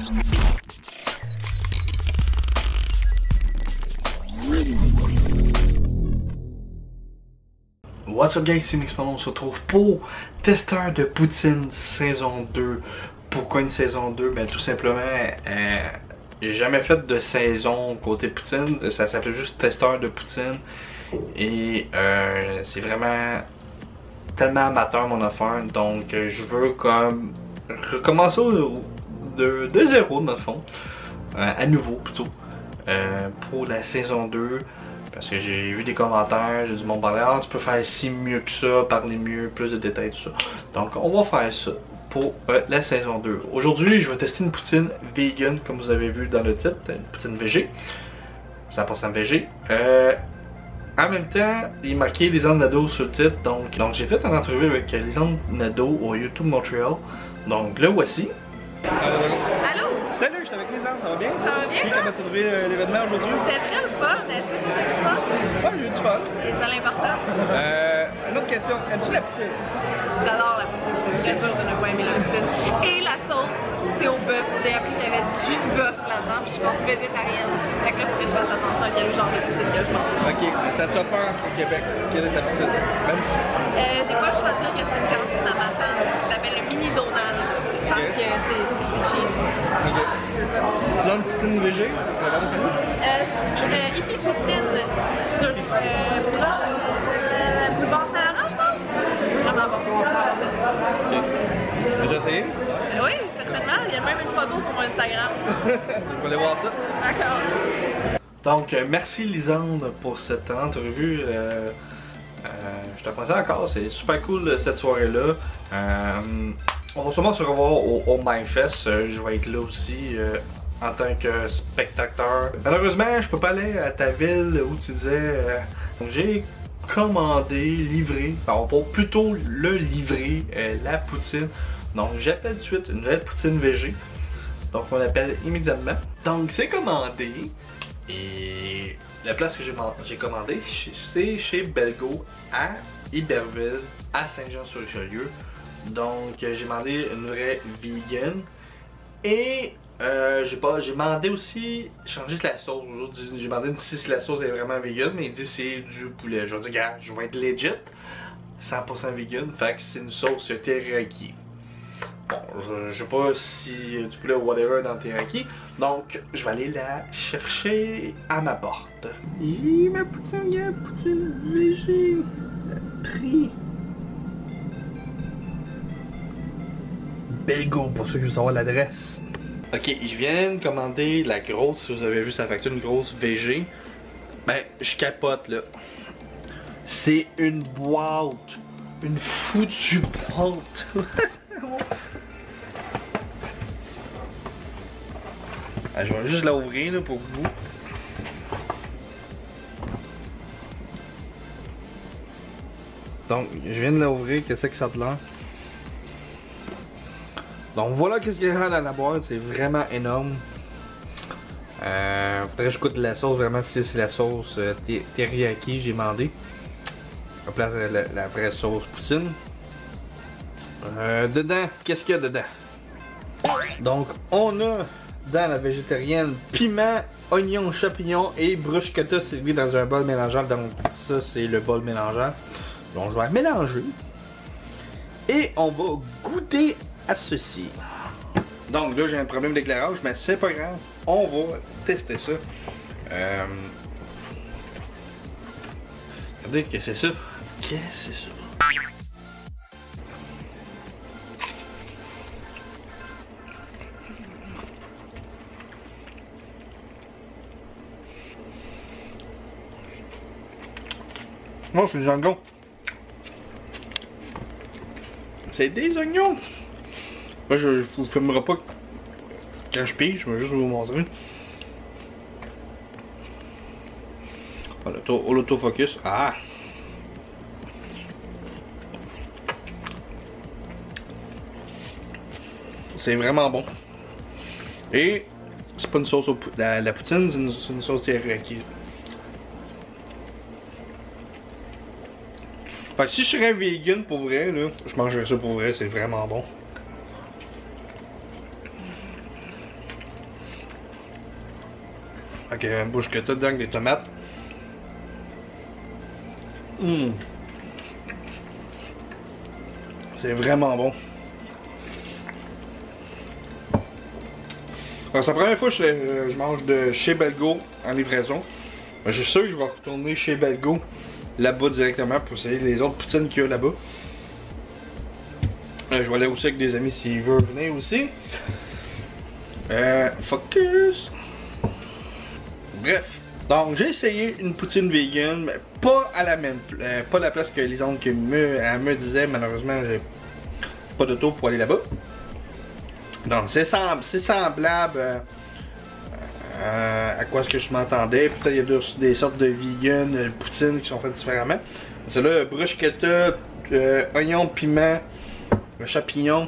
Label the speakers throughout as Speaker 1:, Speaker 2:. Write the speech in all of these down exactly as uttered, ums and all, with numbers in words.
Speaker 1: What's up guys, c'est Mixpano, on se retrouve pour Testeur de Poutine saison deux. Pourquoi une saison deux? Ben tout simplement, euh, j'ai jamais fait de saison côté Poutine, ça s'appelle juste Testeur de Poutine. Et euh, c'est vraiment tellement amateur mon affaire, donc euh, je veux comme recommencer de, de zéro dans le fond, euh, à nouveau plutôt, euh, pour la saison deux. Parce que j'ai vu des commentaires, j'ai dit mon parler, ah, tu peux faire si mieux que ça, parler mieux, plus de détails, tout ça. Donc on va faire ça pour euh, la saison deux. Aujourd'hui, je vais tester une poutine vegan, comme vous avez vu dans le titre, une poutine végé, cent pour cent végé. Euh, en même temps, il est marqué Lisande Nadeau sur le titre, donc, donc j'ai fait une entrevue avec Lisande Nadeau au YouTube Montréal. Donc là voici.
Speaker 2: Allô?
Speaker 1: Salut, je suis avec Lisande, ça va bien?
Speaker 2: Ça va bien?
Speaker 1: Puis, comment t'as trouvé euh, l'événement aujourd'hui?
Speaker 2: C'était très le fun, est-ce que tu as du fun?
Speaker 1: Ouais, j'ai eu du fun.
Speaker 2: C'est ça l'important.
Speaker 1: Euh, une autre question, aimes-tu la poutine?
Speaker 2: J'adore la poutine, c'est très dur de ne pas aimer la poutine. Et la sauce, c'est au bœuf. J'ai appris qu'il y avait du jus de bœuf là-dedans, puis je suis conçue végétarienne. Fait que là, il faut que je fasse attention à quel genre de poutine que je mange.
Speaker 1: Ok, ta top un au Québec, quelle est ta poutine? Même...
Speaker 2: Euh, j'ai pas le choix de dire que c'est une cantine à Matane qui s'appelle le Mini Donald, parce
Speaker 1: Okay.
Speaker 2: que c'est cheap.
Speaker 1: Ok.
Speaker 2: C'est ça.
Speaker 1: Tu as une poutine végé? Ça va aussi?
Speaker 2: Euh, euh, hippie poutine sur euh, Blanc, euh, Boulevard Saint-Laurent, je pense. C'est vraiment bon.
Speaker 1: Ok. Tu as déjà essayé?
Speaker 2: Euh, oui, certainement. Il y a même une photo sur mon Instagram.
Speaker 1: Je vais aller voir ça.
Speaker 2: D'accord.
Speaker 1: Donc, euh, merci Lisande pour cette entrevue. Euh, euh, je te remercie encore, c'est super cool cette soirée-là. Euh, on va sûrement se revoir au, au Mindfest. Euh, je vais être là aussi euh, en tant que spectateur. Malheureusement, je peux pas aller à ta ville où tu disais. Euh, donc j'ai commandé, livré, enfin, on va plutôt le livrer, euh, la poutine. Donc j'appelle tout de suite une nouvelle poutine végé. Donc on l'appelle immédiatement. Donc c'est commandé. Et la place que j'ai commandé, c'est chez Belgo à Iberville, à Saint-Jean-sur-Richelieu. Donc j'ai demandé une vraie vegan. Et euh, j'ai pas, j'ai demandé aussi changer la sauce. J'ai demandé si la sauce est vraiment vegan, mais il dit c'est du poulet. Je dis gars, je vais être legit, cent pour cent vegan, fait que c'est une sauce teriyaki. Bon, je, je sais pas si du poulet ou whatever dans le teriyaki. Donc, je vais aller la chercher à ma porte. J'ai ma poutine, gars, poutine végé. Le prix. Belgo, pour ceux qui veulent savoir l'adresse. Ok, je viens de commander la grosse, si vous avez vu sa facture, une grosse végé. Ben, je capote là. C'est une boîte. Une foutue boîte. Ah, je vais juste la ouvrir là, pour vous. Donc, je viens de la ouvrir, qu'est-ce que ça te l'air? Donc voilà qu'est-ce qu'il y a dans la boîte, c'est vraiment énorme. Euh, faudrait que je goûte la sauce, vraiment si c'est la sauce euh, teriyaki, j'ai demandé. À place de la, la vraie sauce poutine. Euh, dedans, qu'est-ce qu'il y a dedans? Donc on a dans la végétarienne piment, oignon, champignon et bruschetta servi dans un bol mélangeant. Donc ça c'est le bol mélangeant. Donc je vais mélanger. Et on va goûter à ceci. Donc là j'ai un problème d'éclairage, mais c'est pas grave. On va tester ça. Euh... Regardez que c'est ça. Qu'est-ce que c'est ça? Oh, c'est des oignons. C'est des oignons. Moi, je ne vous filmerai pas quand je pige, je vais juste vous montrer. Oh, l'autofocus. Ah! C'est vraiment bon. Et c'est pas une sauce au la, la poutine, c'est une, une sauce teriyaki. Fait que si je serais vegan pour vrai, là, je mangerais ça pour vrai, c'est vraiment bon. Ok, une bouche que t'as dedans avec des tomates. Mmh. C'est vraiment bon. C'est la première fois que je, je mange de chez Belgo en livraison. Ben, je suis sûr que je vais retourner chez Belgo là-bas directement pour essayer les autres poutines qu'il y a là-bas. Euh, je vais aller aussi avec des amis s'ils veulent venir aussi. Euh, focus. Bref. Donc j'ai essayé une poutine vegan, mais pas à la même euh, pas la place que Lisande qui me, elle me disait. Malheureusement j'ai pas d'auto pour aller là-bas. Donc c'est semb semblable euh, euh, à quoi est-ce que je m'attendais. Peut-être il y a des, des sortes de vegan euh, poutines qui sont faites différemment. Celle-là, bruschetta, euh, oignon, piment, champignon.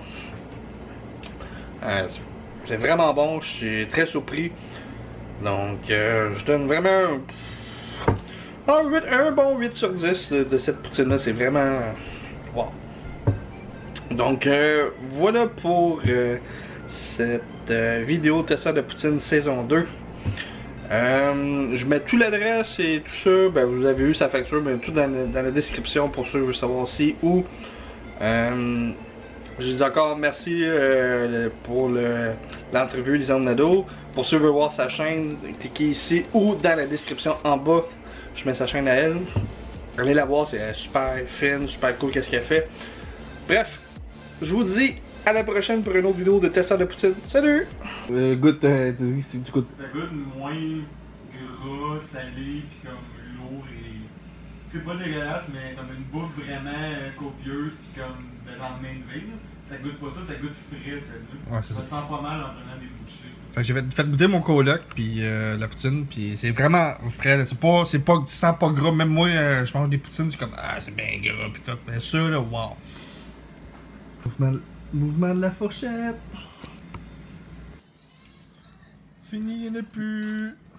Speaker 1: Euh, c'est vraiment bon, je suis très surpris. Donc euh, je donne vraiment un, un, huit, un bon huit sur dix de, de cette poutine là, c'est vraiment wow. Donc euh, voilà pour euh, cette euh, vidéo testeur de poutine saison deux. Euh, je mets tout l'adresse et tout ça, ben, vous avez eu sa facture, mais tout dans, dans la description pour ceux qui veulent savoir si où. Euh, je dis encore merci euh, pour l'entrevue Lisande Nadeau. Pour ceux qui veulent voir sa chaîne, cliquez ici ou dans la description en bas. Je mets sa chaîne à elle. Allez la voir, c'est super fine, super cool qu'est-ce qu'elle fait. Bref, je vous dis à la prochaine pour une autre vidéo de testeur de poutine. Salut!
Speaker 3: Euh, goûte, euh, tu goûtes.
Speaker 4: Ça goûte moins gras, salé, puis comme lourd et... C'est pas dégueulasse, mais comme une bouffe vraiment euh, copieuse, puis comme de lendemain de veille. Ça goûte pas ça, ça goûte frais, celle-là.
Speaker 3: Ouais, c'est ça.
Speaker 4: Ça sent pas mal en prenant des bouchées.
Speaker 3: Fait que j'ai fait, fait goûter mon coloc, puis euh, la poutine, puis c'est vraiment frais. C'est pas, c'est pas, tu sens pas gras. Même moi, euh, je mange des poutines, je suis comme, ah, c'est bien gras, pis tout. Mais ça, là, wow. Mouvement, mouvement de la fourchette. Fini, il n'y en a plus.